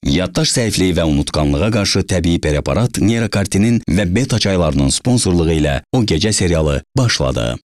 Yaddaş zəifliyi və unutqanlığa qarşı təbii preparat Neurokartinin və beta çaylarının sponsorluğu ilə O Gecə serialı başladı.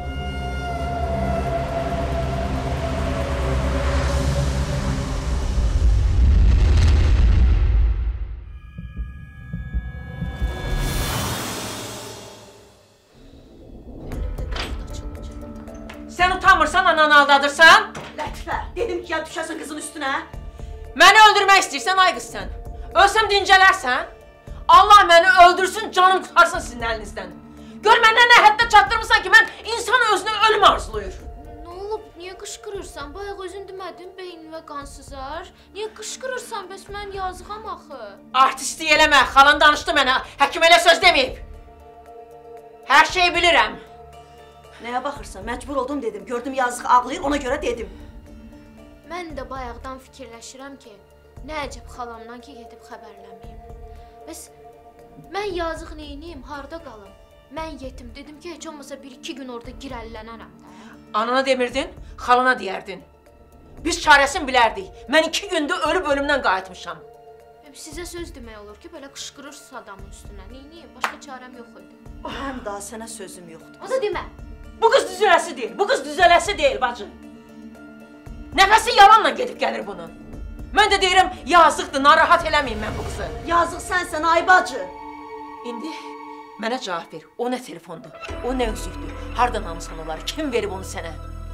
Sən utanmırsan, ananı aldadırsan? Lətifə, dedim ki, ya düşəsən qızın üstünə. Məni öldürmək istəyirsən, ay qız sən. Ölsəm dincələrsən. Allah məni öldürsün, canım qutarsın sizin əlinizdən. Gör məndən nə həddə çatdırmısan ki, mən insan özünü ölüm arzulayır. Nə olub, niyə qışqırırsan? Bayaq özün demədin, beynimə qan sızar. Niyə qışqırırsan, bəs mən yazığam axı? Artistlik eləmə, xalan danışdı mənə, həkim elə söz deməyib. Hər şeyi bilirəm. Nəyə baxırsan? Məcbur oldum dedim. Gördüm yazıq ağlayır, ona görə dedim. Mən də bayaqdan fikirləşirəm ki, nə əcəb xalamdan ki, gedib xəbərlənməyim. Bəs mən yazıq neyniyim, harda qalım? Mən yetim, dedim ki, heç olmasa 1-2 gün orada girəllənərəm də. Anana demirdin, xalana deyərdin. Biz çarəsini bilərdik. Mən 2 gündür ölüb ölümdən qayıtmışam. Sizə söz demək olur ki, belə qışqırırsınız adamın üstünə. Neyniyim, başqa çarəm yox idi. Həm daha sənə sözüm yoxdur. O da demə. Bu qız düzələsi deyil, bu qız düzələsi deyil bacı. Nəfəsi yalanla gedib gəlir bunun. Mən də deyirəm, yazıqdır, narahat eləməyim mən bu qızı. Yazıq sənsən, ay bacı. İndi mənə cavab ver, o nə telefondur, o nə üzükdür, hardan almışsan onları, kim verib onu sənə?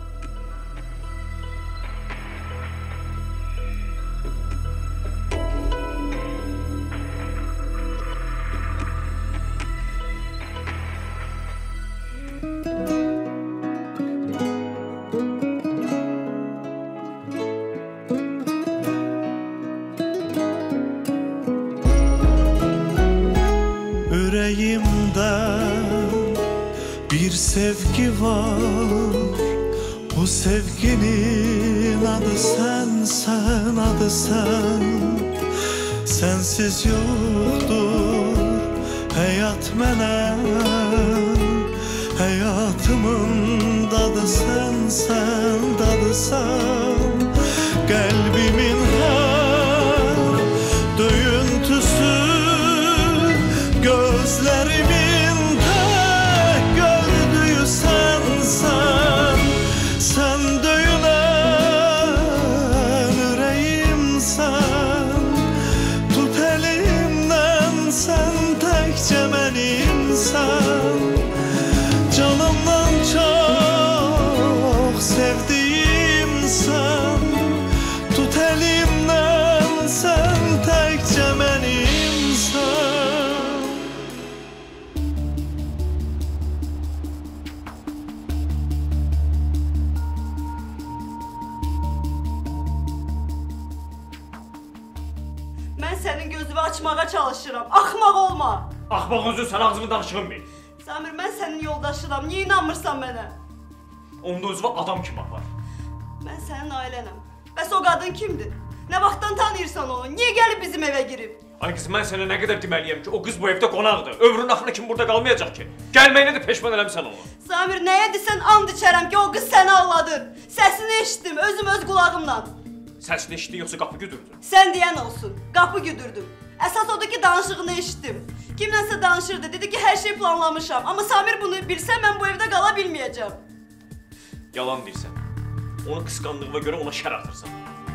Yüreğimde bir sevgi var. Bu sevginin adı sen, adı sen. Sensiz yoktur hayat mənə. Hayatımın dadı sen, dadı sen. Kalbimin her döyüntüsü, gözlerimin tek gördüğü sensen. Sen döyülen yüreğimsen. Tut elimden sen tekçe benimsen. Canımdan çok sevdiğimsen. Tut elimden sen tekçe benimsen. Mən sənin gözünü açmağa çalışıram. Axmaq olma. Axmaq özün sən ağzını danışığın bil. Samir, mən sənin yoldaşınam. Niyə inanmırsan mənə? Onda özünü adam kimi apar. Mən sənin ailənəm. Bəs o qadın kimdir? Nə vaxtdan tanıyırsan onu? Niyə gəlib bizim evə girib? Ay qız, mən sənə nə qədər deməliyəm ki, o qız bu evdə qonaqdır. Ömrünün axırına kimi burada qalmayacaq ki. Gəlməyinə də peşman eləmsən onu. Samir, nəyə desən and içərəm ki, o qız səni aldadır. Səsini eşitdim, özüm öz qulağımla. Səsini eşitdin yoxsa qapı güdürdün? Sən deyən olsun, qapı güdürdüm. Əsas odur ki, danışığını eşitdim. Kimlənsə danışırdı, dedi ki, hər şey planlamışam. Amma Samir bunu bilsə, mən bu evdə qala bilməyəcəm. Yalan deyirsən. Onu qısqandığına görə ona şər atırsan.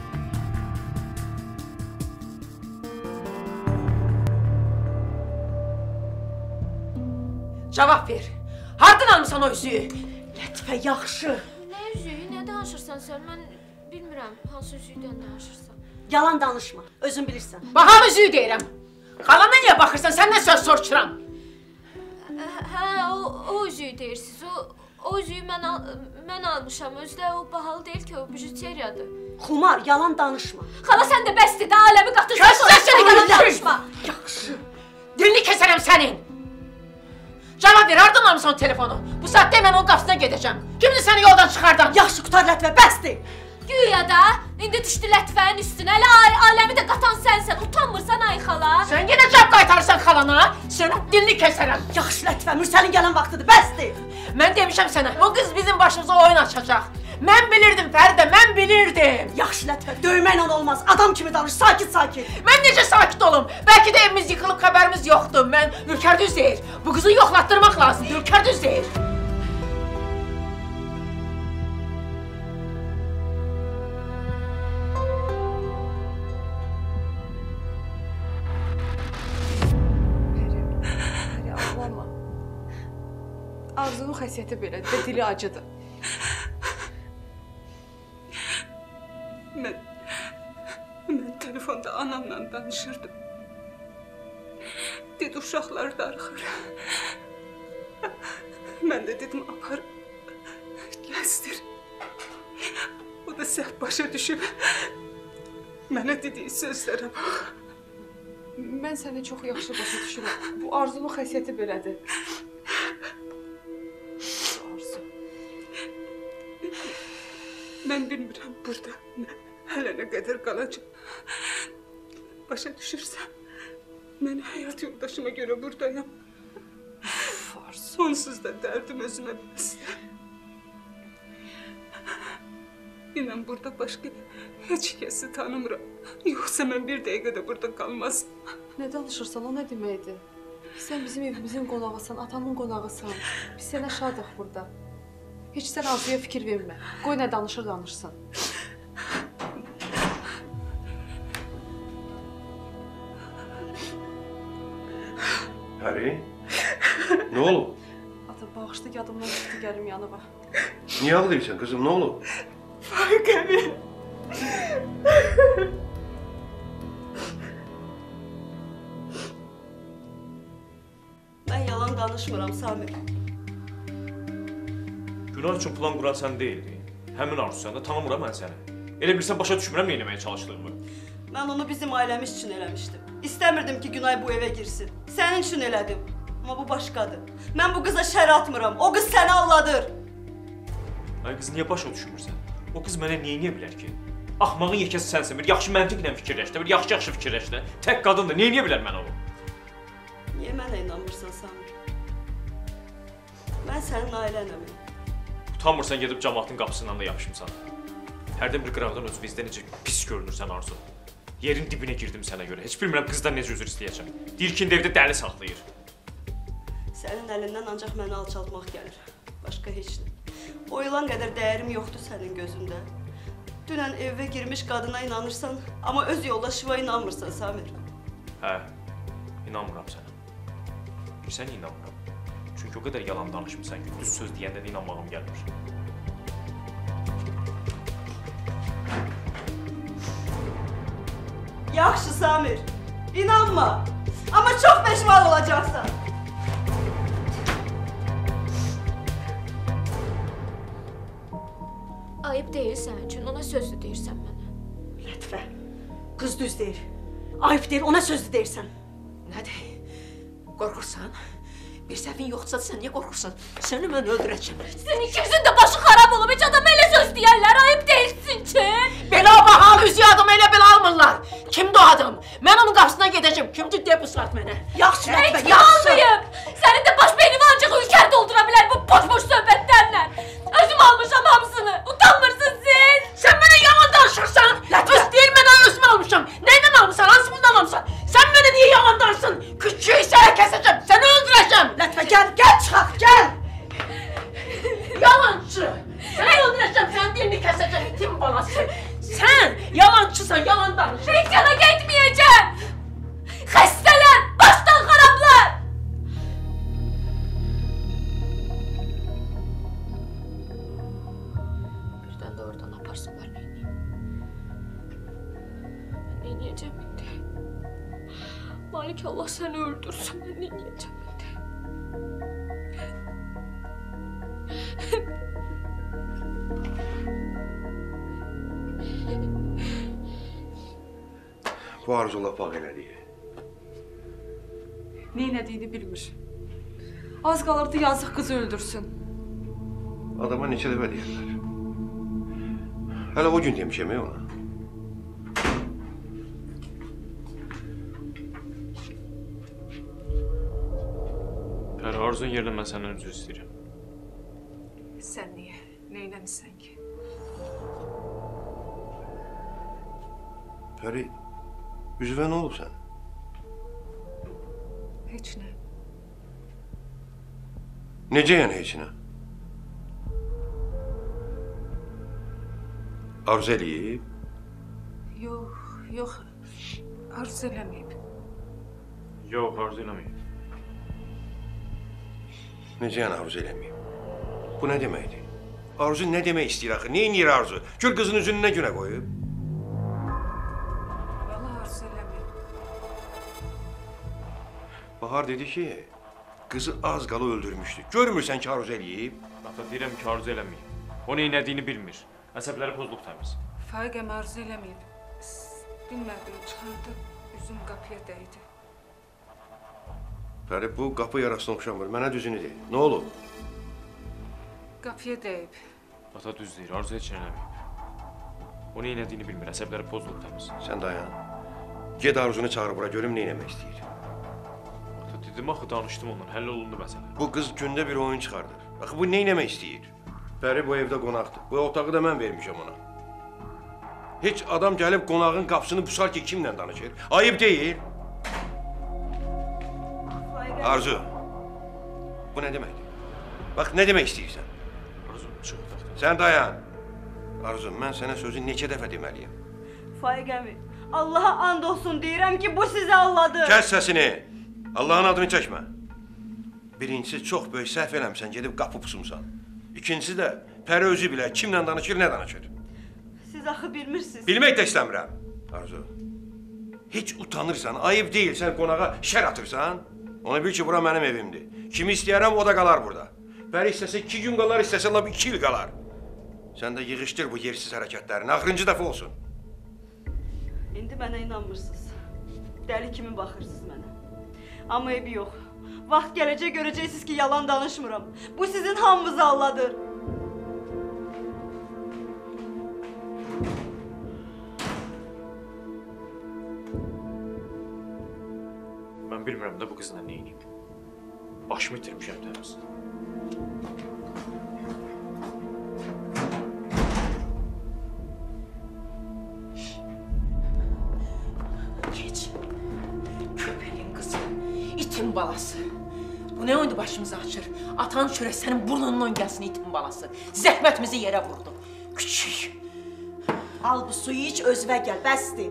Cavab ver. Hardan almışsan o üzüyü? Lətifə, yaxşı. Nə üzüyü, nə danışırsan sən? Mən bilmirəm, hansı üzüydən danışırsan. Yalan danışma, özün bilirsən. Bahar üzüyü deyirəm. Xalandan niyə baxırsan, səndən söz soruşuram. Hə, o üzüyü deyirsiniz. O üzüyü mən almışam. Özü də o bahalı deyil ki, o bijuteriyadır. Xumar, yalan danışma. Xala, sən də bəsdir, də aləmi qatırsan. Kəs səsini, yalan danışma. Yaxşı. Dilini kəsərəm sənin. Cavab ver, hardan almışsan o telefonu? Bu saatdə mən onun qapısına gedəcəm. Kimdir səni yoldan çıxardan? Yaxşı, qutar Lətifə, bəsdir. Güya da, indi düşdü Lətifənin üstünə, elə aləmi də qatan sənsən. Utanmırsan ay xala. Sən yenə cavab qaytarırsan xalana. Sənin dilini kəsərəm. Yaxşı Lətifə, Mürsəlin gələn vaxtıdır, bəsdir. Mən demişəm sənə, o qız bizim başımıza oyun açacaq. Mən bilirdim Fəridə, mən bilirdim. Yaxşı Lətifə, döyməklə olmaz. Adam kimi danış, sakit. Mən necə sakit olum? Bəlkə də evimiz yıxılıb, xəbərimiz yoxdur. Mən Ülker düz deyir. Bu qızı yoxlatdırmaq lazımdır. Ülker düz deyir. Arzunun xəsiyyəti belədir və dili acıdır. Mən telefonda anamla danışırdım. Dedi, uşaqlar darıxır. Mən də dedim, apar, gəzdir. O da səhv başa düşüb. Mənə dediyi sözlərə bax. Mən səni çox yaxşı başa düşürəm. Bu Arzunun xəsiyyəti belədir. Mən bilmirəm burada hələ nə qədər qalacaq. Başa düşürsən, mən həyat yoldaşıma görə buradayam. Sonsuz da dərdim özümə bəsdir. İnan burada başqa heç kəsi tanımıram. Yoxsa mən bir dəqiqə də burada qalmazım. Nə danışırsan, o nə deməkdir? Sən bizim evimizin qonağısan, atamın qonağısan. Biz sənə şadıq burada. Heç sən Arzuya fikir vermə. Qoy nə danışırsın. Pəri, nə olub? Ata, bağışlı yadımdan çıxdı, gəlim yanıma. Niyə ağlayırsan qızım, nə olub? Faiq əmi. Mən yalan danışmıram, Samir. Günah üçün plan quran sən deyildin. Həmin Arzu səndə, tanımıram mən səni. Elə bilirsən, başa düşmürəm nə eləməyə çalışdığımı. Mən onu bizim ailəmiz üçün eləmişdim. İstəmirdim ki, Günay bu evə girsin. Sənin üçün elədim. Amma bu başqadır. Mən bu qıza şər atmıram. O qız səni alladır. Ay qız, niyə başa düşmürsən? O qız mənə niyə eləyə bilər ki? Axmağın yekəsi sənsən, bir yaxşı məntiqlə fikirləşdə, bir yaxşı fikirləşdə. Tək qadındır, niyə eləyə bilər mənə o? Niyə mənə inanmırsan, Samir? Mən sənin ailənəm. Utanmırsan, gedib cəmaatın qapısından da yapışmısan. Hərdən bir qıraqdan öz vizdə necə pis görünürsən Arzu. Yerin dibinə girdim sənə görə. Heç bilmirəm qızdan necə üzr istəyəcəm. Deyir ki, evdə dəli saxlayır. Sənin əlindən ancaq məni alçaltmaq gəlir. Başqa heç nə. O ilan qədər dəyərim yoxdur sənin gözündə. Dünən evə girmiş qadına inanırsan, amma öz yoldaşıma inanmırsan, Samir. Hə, inanmıram sənə. Bilirsən, inanmıram. Çünki o qədər yalan danışmısan ki, düz söz deyəndə də inanmağım gəlmir. Yaxşı, Samir. İnanma. Amma çox peşman olacaqsan. Ayıb deyil sənin üçün, ona sözlü deyirsən mənə. Lətifə, qız düz deyir. Ayıb deyir, ona sözlü deyirsən. Nədir? Qorxursan? Bir səhvin yoxdursa sən niyə qorxursan? Səni mən öldürəcəm. Senin ikimizin də başı xarab olub, heç adam elə söz deyərlər, ayıb deyilsin ki. Belə bahalı üzü adamı elə belə almırlar. Kimdir o adam? Mən onun qapısına gedəcəm. Kimdir deyə puslat mənə. Yaxşı, Lətifə, Heç almayıb. Sənin də baş beynini ancaq Ülker doldura bilər bu boş söhbətlərlə. Özüm almışam hamısını. Utanmırsın siz. Sən mənə yalan danışırsan. Öz deyil mənə özümü almışam. Neydən almışsan? Hansı bundan almışsan? Sən mənə niyə yalan danışsın? Küçüyü sənə kəsəcəm. Səni öldürəcəm. Lətifə, gəl çıxaq, gəl. Yalancı. Səni öldürəcəm. Sənin dilini kəsəcəm. İtim balası. Sən yalancısan, yalan danış. Heç yana getməyəcəm. Xəstələr, başdan xarablar. Birdən də oradan aparsınlar neyniyim. Mən neyniyəcəm indi? Malik Allah səni öldürsün, mən neyniyəcəm indi? Bu Arzu laf ağ elədi. Neynədiyini bilmir. Az qalırdı yazıq qızı öldürsün. Adama neçə dəfə deyirlər. Hələ o gün demişəm ona. Pəri, Arzunun yerinə mən səndən üzr istəyirəm. Sən niyə? Neynəmisən ki? Pəri, üzvə nə olub sən? Heç nə. Necə yəni heç nə? Arzu eləyib? Yox, arzu eləməyib. Yox, arzu eləməyib. Necə yəni arzu eləməyib? Bu nə deməkdir? Arzu nə demək istəyir axı? Nə eləyir arzu? Gör qızın üzünü nə günə qoyub? Valla arzu eləməyib. Bahar dedi ki, qızı az qala öldürmüşdü. Görmürsən ki, arzu eləyib? Ata, deyirəm ki, arzu eləməyib. O neynədiyini bilmir. Əsəbləri pozulub təmiz. Faiqəm arzu eləməyib. Bilmədim, çıxanda üzüm qapıya dəydi. Pəri, bu qapı yarasına oxşamır. Mənə düzünü deyil. Nə olub? Qapıya dəyib. Ata düz deyir, arzu heç nə eləməyib. O neynədiyini bilmir, əsəbləri pozulub təmiz. Sən dayan. Ged arzunu çağır bura, görüm nə eləmək istəyir. Ata, dedim axı, danışdım ondan, həll olundu məsələ. Bu qız gündə bir oyun çıxardır. Axı, bu nə eləmək istəyir? Pəri bu evdə qonaqdır. Bu otağı da mən vermişəm ona. Heç adam gəlib qonağın qapısını pusar ki, kimlə danışır? Ayıb deyil. Arzu, bu nə deməkdir? Bax, nə demək istəyirsən? Arzu, çıx otaqdan. Sən dayan. Arzu, mən sənə sözü neçə dəfə deməliyəm? Faiq əmi, Allaha and olsun deyirəm ki, bu sizi alladı. Kəs səsini. Allahın adını çəkmə. Birincisi, çox böyük səhv eləmsən, gedib qapı pusumsan. İkincisi də, Pəri özü bilə, kimlə danışır, nə danışır? Siz axı bilmirsiniz. Bilmək də istəmirəm. Arzu, heç utanırsan, ayıb deyil, sən qonağa şər atırsan. Onu bil ki, bura mənim evimdir. Kimi istəyərəm, o da qalar burada. Pəri istəsə 2 gün qalar, istəsə lap 2 il qalar. Sən də yığışdır bu yersiz hərəkətlərini, axırıncı dəfə olsun. İndi mənə inanmırsınız. Dəli kimi baxırsınız mənə. Amma evi yox. Vaxt gələcək görəcəksiniz ki, yalan danışmıram. Bu sizin hamınızı alladır. Mən bilmirəm də bu qızla nə edeyim. Başımı itirmişəm təmiz. Geç. Köpəyin qızı, itin balası. Bu nə oyundu başımıza açır? Atanın çörək sənin burnundan gəlsin itin balası. Zəhmətimizi yerə vurdu. Küçük. Al bu suyu iç, özünə gəl, bəsdir.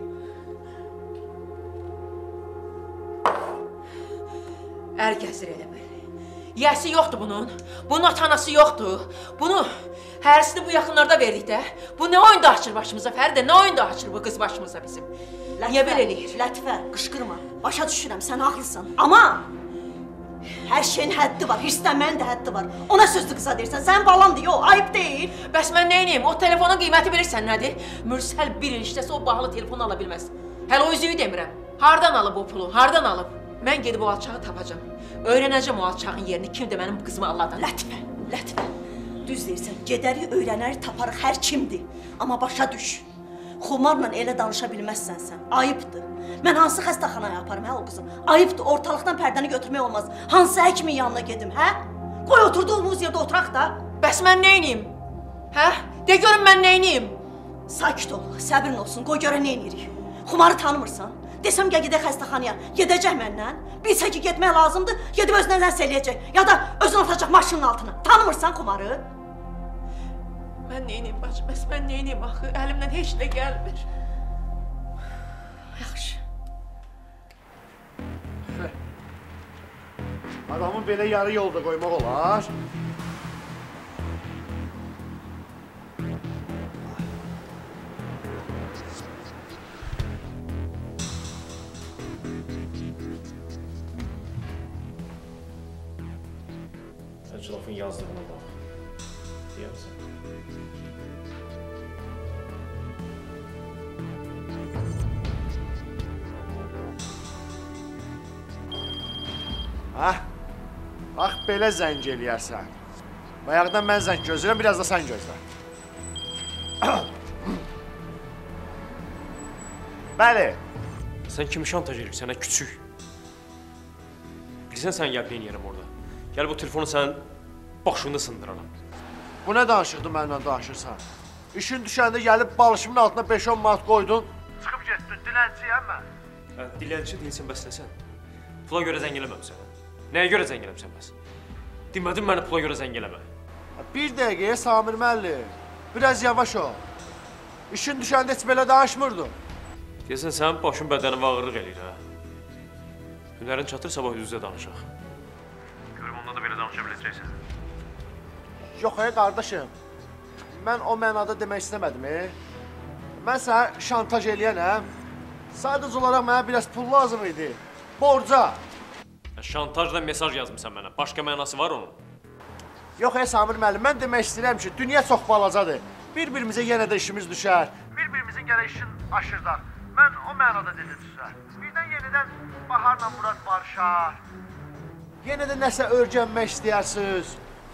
Ər gəzir elə bil. Yəsi yoxdur bunun. Bunun atanası yoxdur. Bunu hərisini bu yaxınlarda verdik də. Bu nə oyunda açır başımıza Fəridə? Nə oyunda açır bu qız başımıza bizim? Niyə belə eləyir? Lətifə, qışqırma. Başa düşürəm, sən haqlısan. Amma hər şeyin həddi var, hirslənmənin də həddi var. Ona sözlü qıza deyirsən, sən balandır, yox, ayıb deyil. Bəs mən nə edeyim? O telefonun qiyməti bilirsən nədir? Mürsəl bir il işləsə o bağlı telefonu ala bilməz. Hələ o üzüyü demirəm. Hardan alıb o pulu? Hardan alıb? Mən gedib o alçağı tapacam. Öyrənəcəm o alçağın yerini, kim də mənim qızımı alladan. Lətifə, düz deyirsən, gedərik, öyrənərik, taparıq hər kimdir. Amma başa düş, xumarla elə danışa bilməzsən sən, ayıbdır. Mən hansı xəstəxanaya aparım, hə o qızım? Ayıbdır, ortalıqdan pərdəni götürmək olmaz. Hansı həkimin yanına gedim, hə? Qoy oturduğumuz yerdə oturaq da. Bəs mən nə edeyim? Hə? De görüm mən nə edeyim? Sakit ol, səbrin olsun, qoy görə nə edirik. Xumarı tanımırsan? Desəm gəl gedək xəstəxanaya, gedəcək məndən. Bilsə ki, getmək lazımdır, gedib özünə nəsə eləyəcək. Ya da özünü atacaq maşının altına. Tanımırsan xumarı? Mən nə edeyim bacım, bəs mən nə edeyim axı? Əlimdən heç nə gəlmir. Yaxşı. Adamı belə yarı yolda qoymaq olar. Sən şu lafın yazdığına bax. Deyərsən. Hə? Bax, belə zəng eləyərsən. Bayaqdan mən zəng gözləyirəm, biraz da sən gözlə. Bəli. Sən kimi şantaj edirsən, hə küçük? Bilirsən sən gəl eləyərəm orada. Gəl bu telefonu sənin başında sındıraram. Bu nə danışıqdır mənimlə danışırsan? İşin düşəndə gəlib balışımın altına 5-10 manat qoydun. Çıxıb getdin, Dilənçiyəm mən. Dilənçi deyilsən bəs nəsən? Pula görə zəng eləməmsən. Nəyə görə zəng eləmsən bəs? Demədim məni pula görə zəng eləmə. Bir dəqiqəyə Samir müəllim. Biraz yavaş ol. İşin düşəndə heç belə danışmırdın. Deyəsən sənin başın bədənin ağırlıq eləyir, hə? Hünərin çatır, sabah üz-üzə danışaq. Görüm ondan da belə danışa biləcəksən. Yox, qardaşım. Mən o mənada demək istəmədim, Mən sənə şantaj eləyənəm. Sadəcə olaraq mənə biraz pul lazım idi. Borca. Şantajla mesaj yazmısan mənə. Başqa mənası var onun? Yox, Samir müəllim, mən demək istəyirəm ki, dünya çox balacadır. Bir-birimizə yenə də işimiz düşər. Bir-birimizin gərək işin aşırdar. Mən o mənada dedim sizə. Birdən yenidən Baharla Murad barışar. Yenə də nəsə öyrənmək istəyirsiniz.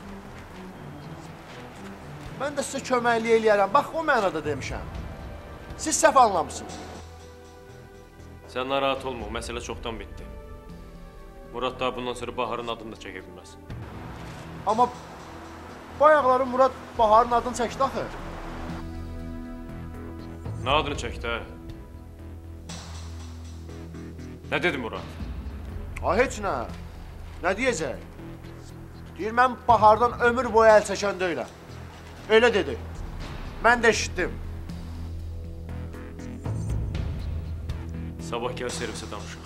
Mən də sizə köməklik eləyərəm. Bax, o mənada demişəm. Siz səhv anlamısınız. Sən narahat olma, məsələ çoxdan bitdi. Murad da bundan sonra Baharın adını da çəkə bilməz. Amma bayaqları Murad Baharın adını çəkdi axı. Nə adını çəkdi, hə? Nə dedi Murad? Heç nə. Nə deyəcək? Deyir, mən Bahardan ömür boyu əl çəkən deyiləm. Elə dedi. Mən də eşitdim. Sabah gəl servisə danışaq.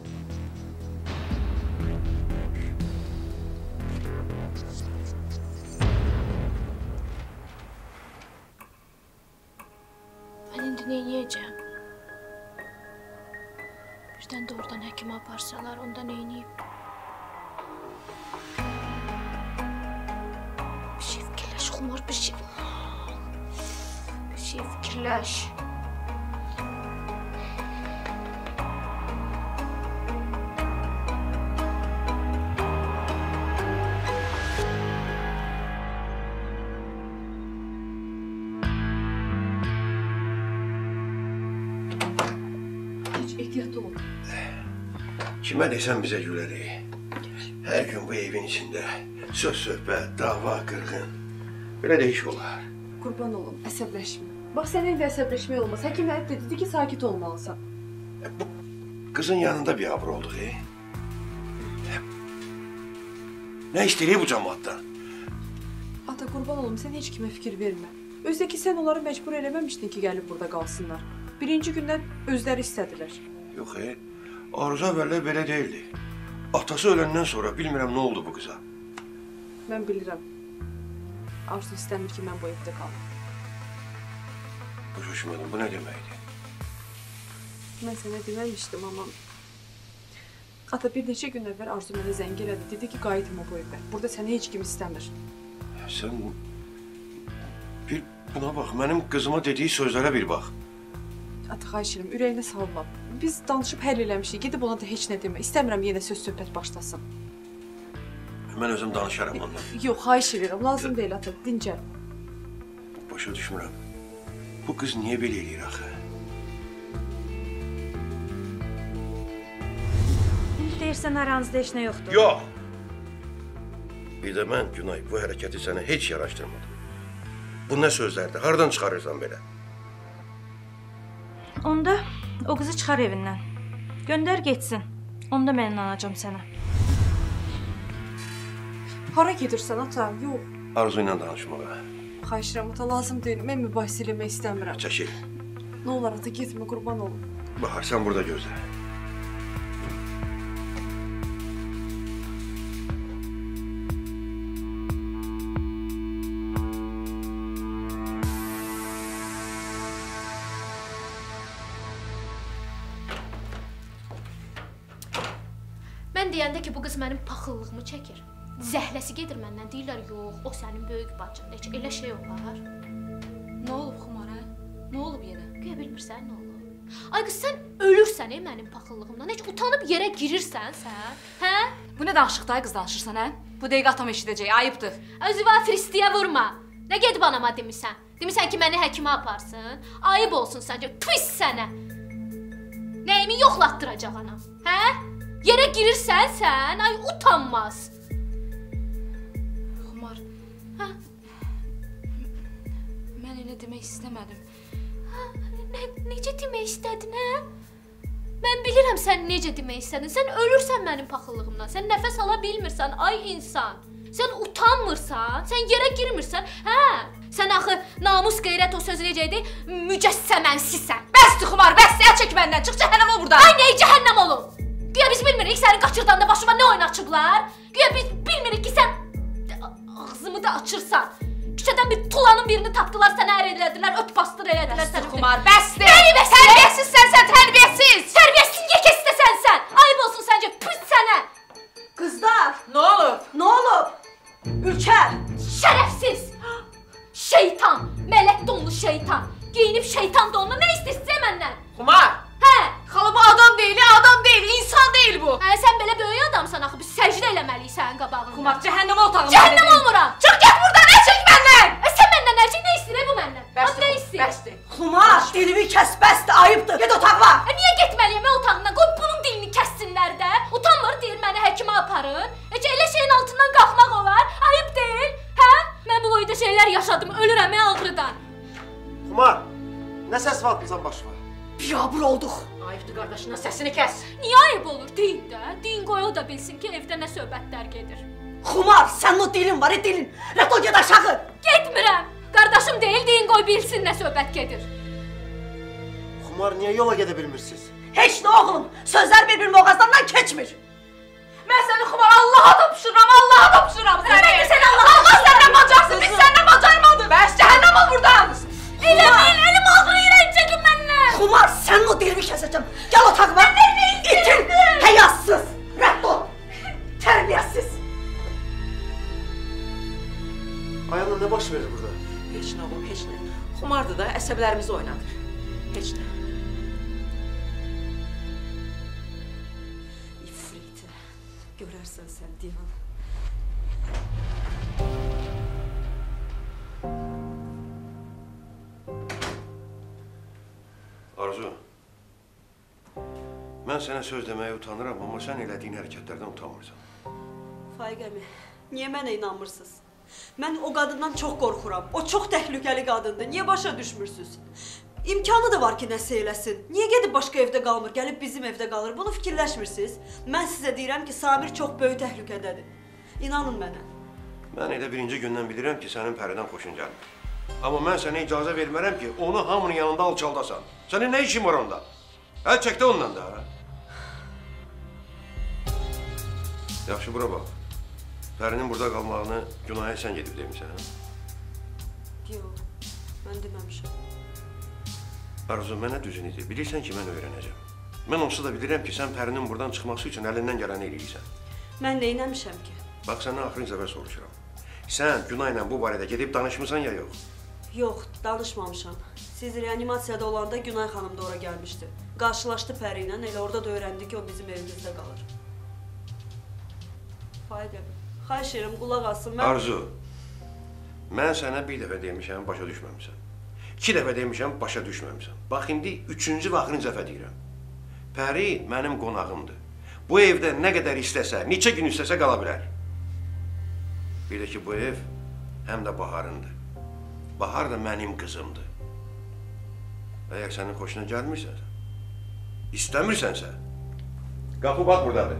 Mən indi neyniyəcəm? Birdən də oradan həkimə aparsalar, onda neyniyib? Bir şey fikirləş, Xumar, bir şey fikirləş. Kimə desəm bizə gülərik. Hər gün bu evin içində söz-söhbət, dava, qırğın. Belə də iş olar. Qurban olum, əsəbləşmə. Bax, sənin indi əsəbləşmək olmaz. Həkim dedi ki, sakit olmalısan. Bu qızın yanında bir abır olduq, Nə istəyir bu cəmaatdan? Ata, qurban olum, sən heç kimə fikir vermə. Özdə ki, sən onları məcbur eləməmişdin ki, gəlib burada qalsınlar. Birinci gündən özləri istədilər. Yox, Arzu əvvəllər belə deyildi. Atası öləndən sonra bilmirəm nə oldu bu qıza. Mən bilirəm. Arzu istəmir ki, mən bu evdə qalım. Başa düşmədim, bu nə deməkdir? Mən sənə deməmişdim, amma... Ata, bir neçə gün əvvəl Arzu mənə zəng elədi. Dedi ki, qayıtma bu evə. Burada səni heç kim istəmir. Sən... Bir buna bax, mənim qızıma dediyi sözlərə bir bax. Ata, xahiş edirəm, ürəyinə salma. Biz danışıb həll eləmişik. Gedib ona da heç nə demə. İstəmirəm yenə söz-söhbət başlasın. Mən özüm danışaram onunla. Yox, xahiş edirəm. Lazım deyil, ata. Dincəl. Başa düşmürəm. Bu qız niyə belə eləyir axı? İndi deyirsən aranızda heç nə yoxdur. Yox! Bir də mən, Günay, bu hərəkəti sənə heç yaraşdırmadım. Bu nə sözlərdir? Hardan çıxarırsan belə? Onda o qızı çıxar evindən. Göndər getsin. Onda mən inanacam sənə. Hara gedirsən, ata? Yox. Arzu ilə danışmağa. Xahiş edirəm, ata, lazım deyil. Mən mübahisə eləmək istəmirəm. Çəkil. Nə olar, ata, getmə, qurban olum. Bahar, sən burada gözlə. Mən deyəndə ki, bu qız mənim paxıllığımı çəkir. Zəhləsi gedir məndən, deyirlər, yox, o sənin böyük bacındır, heç elə şey olar. Nə olub Xumar, hə? Nə olub yenə? Güya bilmirsən, nə olub? Ay qız, sən ölürsən, mənim paxıllığımdan, heç utanıb yerə girirsən sən, hə? Bu nə danışıqda, qız danışırsan, hə? Bu dəqiqə atam eşidəcək, ayıbdır. Özüvə fristiyə vurma. Nə gedib anama demisən? Demisən ki, məni həkimə aparsın? Ayıb olsun səncə, pis sənə. Nəyimi yoxlatdıracaq anam, hə? Yerə girirsən sən, ay utanmaz. Xumar, hə? Mən elə demək istəmədim. Hə, necə demək istədin, hə? Mən bilirəm sən necə demək istədin. Sən ölürsən mənim paxıllığımdan. Sən nəfəs ala bilmirsən, ay insan. Sən utanmırsan, sən yerə girmirsən, hə? Sən axı namus, qeyrət o söz necə idi? Mücəssəmənsisən. Bəsdir Xumar, bəs ya çək məndən. Çıx cəhənnəm ol buradan. Ay nəyi cəhənnəm olum? Güya biz bilmirik sənin qaçırdanda başıma nə oyun açıblar? Güya biz bilmirik ki sən ağzımı da açırsan. Küçədən bir tulanın birini tapdılar, sənə ər elədilər, öt bastır elədilər səni. Xumar, bəsdir. Nəyi bəsdir? Tərbiyəsizsən sən, tərbiyəsiz. Tərbiyəsiz yekəsi sənsən. Ayıb olsun səncə, püs sənə. Qızlar, Nə olub? nə olub? Ülker, Şərəfsiz. Şeytan, mələk donlu şeytan. Geyinib şeytan donlu nə istəyirsən məndən? Xumar. Hə? Xala bu adam deyil, insan deyil bu. Hə, sən belə böyük adamsan axı, biz səcdə eləməliyik sənin qabağında. Xumar, cəhənnəmə otağıma. Cəhənnəm olmuram. Çıx get buradan, nə çək məndən. Sən məndən nə çək, nə istəyir bu məndən? Bəsdir, nə istəyir? bəsdir. Xumar, dilimi kəs, bəsdir, ayıbdır. Get otağa. Niyə getməliyəm otağından? Qoy bunun dilini kəssinlər də. Utanmır deyir məni həkimə aparın. Elə şeyin altından qalxmaq olar. Ayıb deyil, hə? Mən bu boyda şeylər yaşadım, ölürəm ağrıdan. Xumar, nə səs vatmısan başıma? Biabır olduq. Ayıbdır qardaşına, səsini kəs. Niyə ayıb olur? Deyin də. Deyin qoy o da bilsin ki, evdə nə söhbətlər gedir. Xumar, sənin o dilin var, dilin. Rət ol get aşağı. Getmirəm. Qardaşım deyil, deyin qoy bilsin nə söhbət gedir. Xumar, niyə yola gedə bilmirsiniz? Heç nə oğlum, sözlər bir-bir boğazlarından keçmir. Mən səni Xumar Allaha tapşırıram, Allaha tapşırıram səni. Mən də səni Allaha Allah səndən bacarsın, biz səndən bacarmadıq. Bəs cəhənnəm ol buradan. Elə bil, elim ağrıyır, çəkin məndən. Xumar, sənin o dilimi kəsəcəm. Gəl otağıma. İtin, həyasız, rədd ol. Tərbiyəsiz. Ayağına nə baş verir burada? Heç nə oğlum, heç nə. Xumardır da, əsəblərimizi oynadır. Heç nə. İfritə, görərsən sən divan. Arzu, mən sənə söz deməyə utanıram, amma sən elədiyin hərəkətlərdən utanmırsan. Faiq əmi, niyə mənə inanmırsınız? Mən o qadından çox qorxuram. O çox təhlükəli qadındır. Niyə başa düşmürsünüz? İmkanı da var ki, nəsə eləsin. Niyə gedib başqa evdə qalmır, gəlib bizim evdə qalır? Bunu fikirləşmirsiniz? Mən sizə deyirəm ki, Samir çox böyük təhlükədədir. İnanın mənə. Mən elə birinci gündən bilirəm ki, sənin Pəridən xoşun gəlmir. Amma mən sənə icazə vermərəm ki, onu hamının yanında alçaldasan. Sənin nə işin var onda? Əl çəkdə ondan da. Yaxşı, bura bax. Pərinin burada qalmağını günaha sən gedib demişsən, hə? Yox, mən deməmişəm. Arzu, mənə düzünü de. Bilirsən ki, mən öyrənəcəm. Mən onsuz da bilirəm ki, sən Pərinin buradan çıxması üçün əlindən gələni eləyirsən. Mən neynəmişəm ki? Bax, səndən axırıncı dəfə soruşuram. Sən Günayla bu barədə gedib danışmısan ya yox? Yox, danışmamışam. Siz reanimasiyada olanda Günay xanım da ora gəlmişdi. Qarşılaşdı Pəri ilə, elə orada da öyrəndi ki, o bizim evimizdə qalır. Faiq əmi, xahiş edirəm, qulaq asın. Arzu, mən sənə bir dəfə demişəm, başa düşməmişsən. 2 dəfə demişəm, başa düşməmişsən. Bax, indi 3-cü və axırıncı dəfə deyirəm. Pəri mənim qonağımdır. Bu evdə nə qədər istəsə, neçə gün istəsə qala bilər. Bir də ki, bu ev həm də Baharındır. Bahar da mənim qızımdır. Əgər sənin xoşuna gəlmirsənsə, istəmirsənsə, qapı bax buradadır.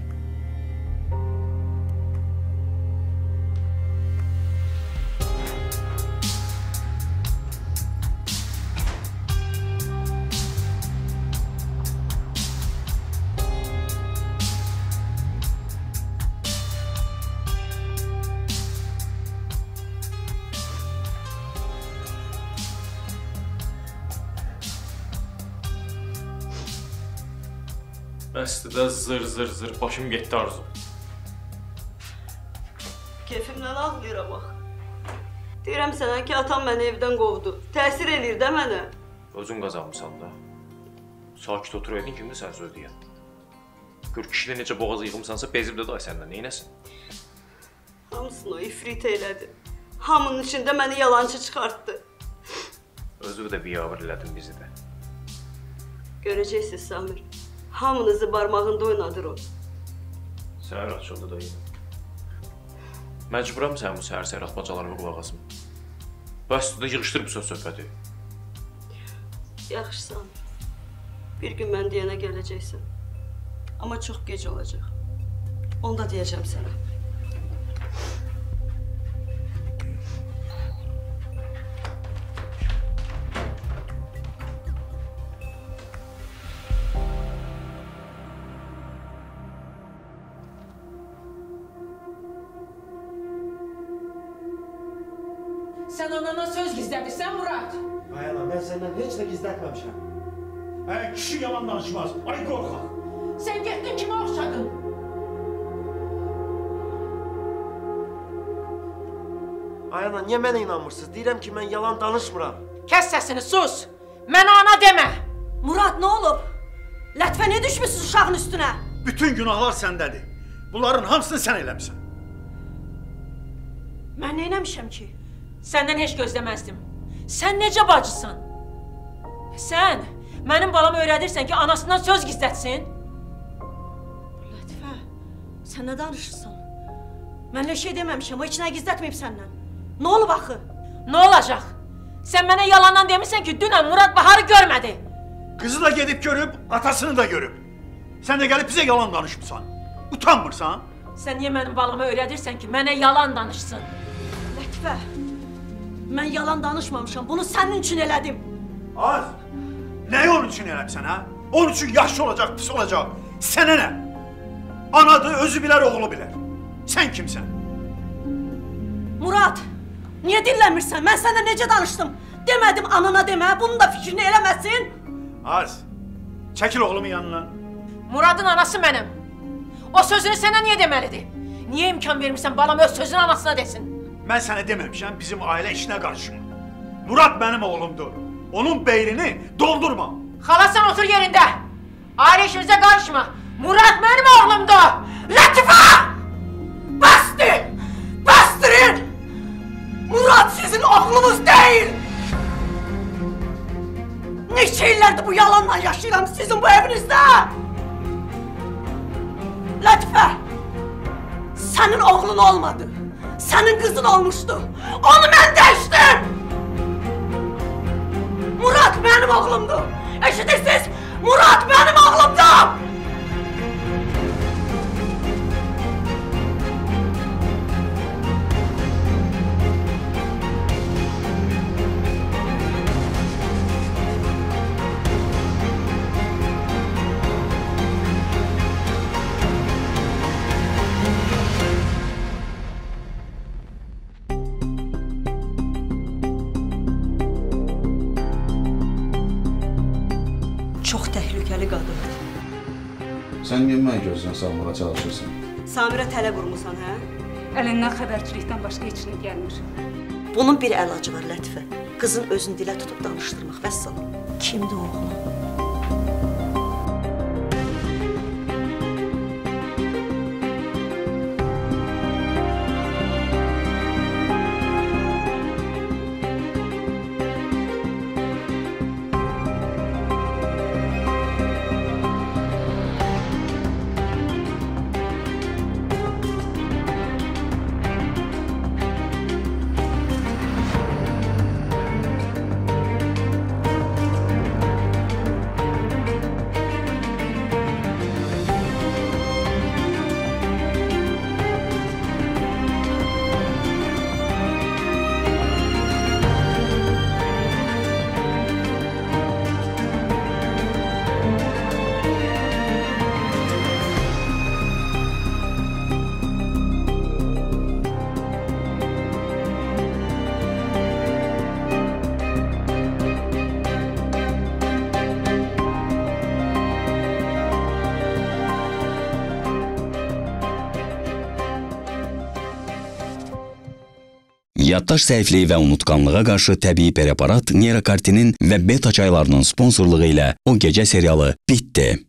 Bəsdir də zır, başım getdi Arzu. Keyfimdən ağlayıram bax. Deyirəm sənə ki, atam məni evdən qovdu. Təsir edir də mənə. Özün qazanmışsan da. Sakit otur edin, kimdir sən söz deyən? Gör kişidə necə boğaz yığımsansa, bezib də day səndən, neynəsin? Hamısını o ifrit elədi. Hamının içində məni yalancı çıxartdı. Özü də biyavır elədin bizi də. Görəcəksiniz Samir. Hamınızı barmağında oynadır o. Səhər açıldı da yine. Məcburam sən bu səhər atmacalarımı qulaq asım. Bəs də yığışdır bu söz söhbəti. Yaxşısan. Bir gün mən deyənə gələcəksən. Amma çox gec olacaq. Onu da deyəcəm sənə. Sən anana söz gizlədirsən, Murad. Ay ana, mən səndən heç nə gizlətməmişəm. Kişi yalan danışmaz. Ay qorxaq. Sən getdin kimə oxşadın? Ay ana, niyə mənə inanmırsınız? Deyirəm ki, mən yalan danışmıram. Kəs səsini, sus. Mənə ana demə. Murad, nə olub? Lətifə nə düşmüsünüz uşağın üstünə? Bütün günahlar səndədir. Bunların hamısını sən eləmişsən. Mən nə eləmişəm ki? Səndən heç gözləməzdim. Sən necə bacısan? Sən mənim balama öyrədirsən ki, anasından söz gizlətsin? Lətifə, sən nə danışırsan? Mən elə şey deməmişəm, o heç nə gizlətməyib səndən. Nə olub axı? Nə olacaq? Sən mənə yalandan demişsən ki, dünən Murad Baharı görmədi. Qızı da gedib görüb, atasını da görüb. Sən də gəlib bizə yalan danışmısan. Utanmırsan? Sən niyə mənim balama öyrədirsən ki, mənə yalan danışsın? Lətifə, mən yalan danışmamışam, bunu sənin üçün elədim. Az! Nəyi onun üçün eləmişsən, hə? Onun üçün yaxşı olacaq, pis olacaq. Sənə nə? Anadır, özü bilər, oğlu bilər. Sən kimsən? Murad, niyə dinləmirsən? Mən sənə necə danışdım? Demədim anana demə, bunun da fikrini eləməsin. Az! Çəkil oğlumun yanından. Muradın anası mənim. O sözünü sənə niyə deməlidir? Niyə imkan vermirsən balam öz sözünü anasına desin? Mən sənə deməmişəm, bizim ailə işinə qarışma. Murad mənim oğlumdur. Onun beynini doldurma. Xala sən otur yerində. Ailə işimizə qarışma. Murad mənim oğlumdur. Lətifə! Bastır! Bastırın! Murad sizin oğlunuz deyil! Neçə illərdir bu yalanla yaşayıram sizin bu evinizdə? Lətifə! Sənin oğlun olmadı. Sənin qızın olmuşdu. Onu mən dəyişdim! Murad mənim oğlumdur. Eşidirsiniz? Murad mənim oğlumdur! Çox təhlükəli qadındır. Sən niyə mənə gözdən salmağa çalışırsan? Samirə tələ qurmusan, hə? Əlindən xəbərçilikdən başqa heç nə gəlmir. Bunun bir əlacı var, Lətifə. Qızın özünü dilə tutub danışdırmaq, vəssalam. Kimdir oğlum? Yaddaş zəifliyi və unutqanlığa qarşı təbii preparat Nerakartinin və beta çaylarının sponsorluğu ilə o gecə serialı bitdi.